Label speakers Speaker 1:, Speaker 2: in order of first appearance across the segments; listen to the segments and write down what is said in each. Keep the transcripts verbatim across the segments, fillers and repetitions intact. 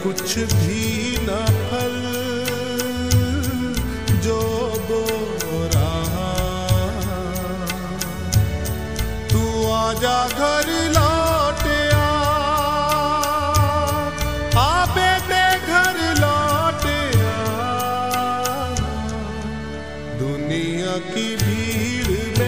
Speaker 1: कुछ भी न फल जो बो रहा। तू आजा घर लौट आ, आ बेटे घर लौट आ। दुनिया की भीड़ में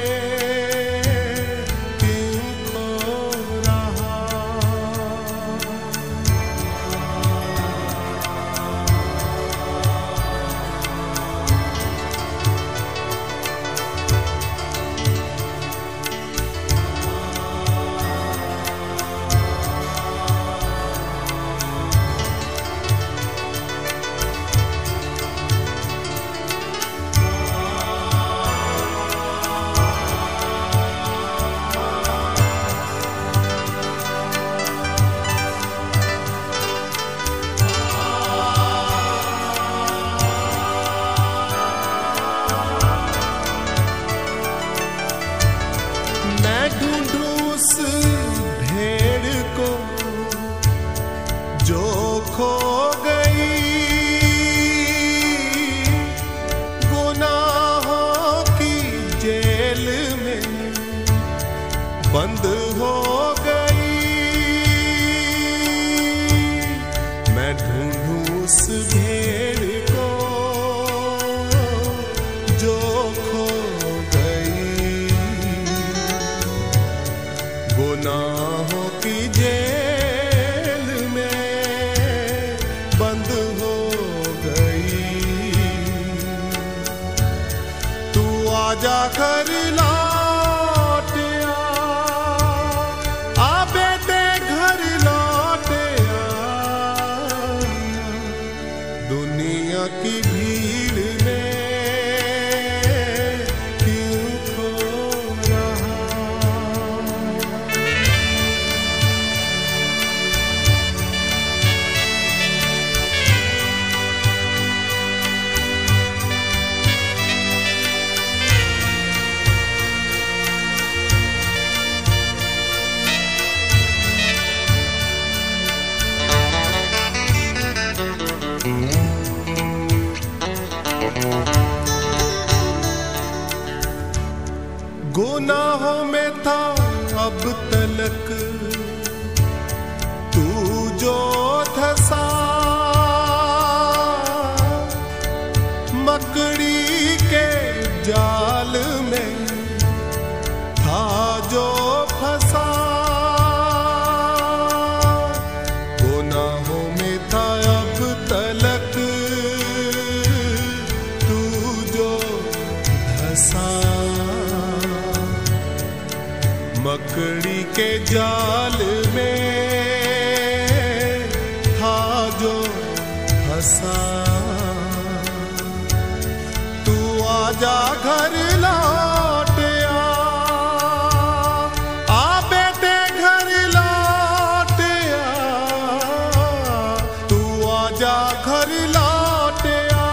Speaker 1: जो खो गई गुनाहों की जेल में बंद हो गई। मैं ढूंढूं उस भेड़ को जो खो गई गुनाहों की जेल आजा घर लौट आ, आ बेटे घर लौट आ। दुनिया की भीड़ में क्यों खो रहा। गुनाहों में था अब तलक तू जो धसा, मकड़ी के जाल में था जो फंसा। गुनाहों में था अब तलक तू जो धसा, मकड़ी के जाल में था जो फंसा। तू आजा घर लौट आ, आ बेटे घर लौट आ। तू आजा घर लौट आ,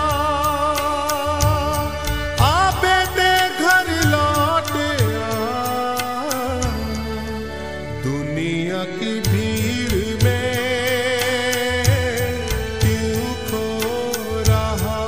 Speaker 1: आ बेटे घर लौट आ। दुनिया की भीड़ में क्यों खो रहा।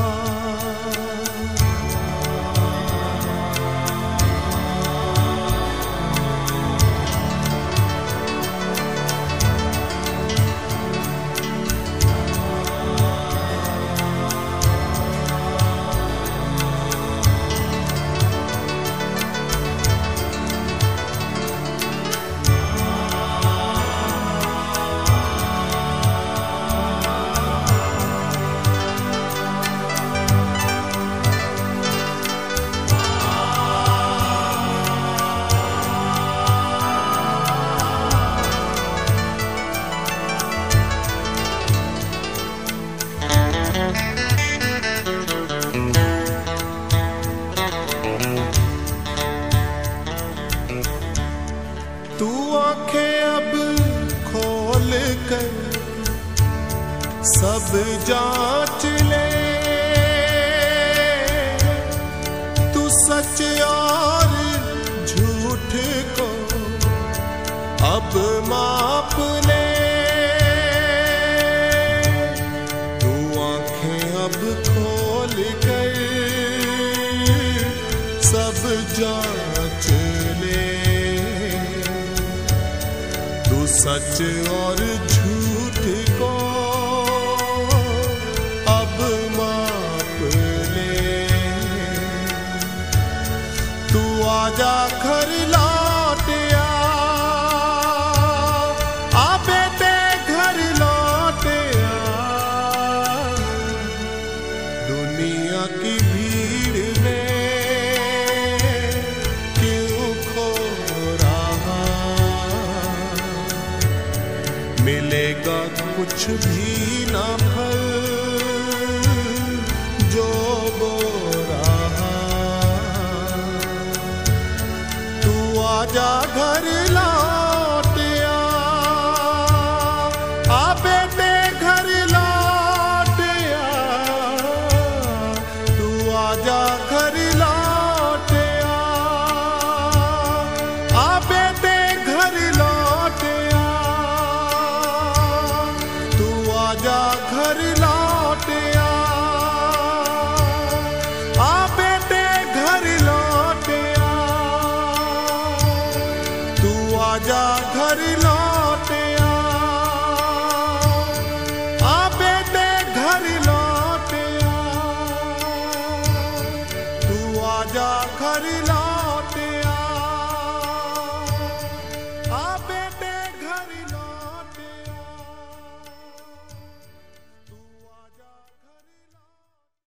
Speaker 1: तू आंखें अब खोल कर सब जांच ले, तू सच और झूठ को अब माप ले। अब खोल कर सब जांच ले, तू सच और झूठ को अब माप ले। तू आजा घर लौट आ, आ बेटे घर लौट आ। दुनिया की भीड़ में क्यों खो रहा, मिलेगा कुछ भी ना फल जो बो रहा। तू आजा घर लौट आ, आ बेटे घर लौट आ। तू आजा घर लौट आ, आ बेटे घर लौट आ। तू आजा घर लौट आ, आ बेटे घर लौट आ। तू आजा घर लौट आ, आ बेटे घर लौट आ। तू आजा घर लौट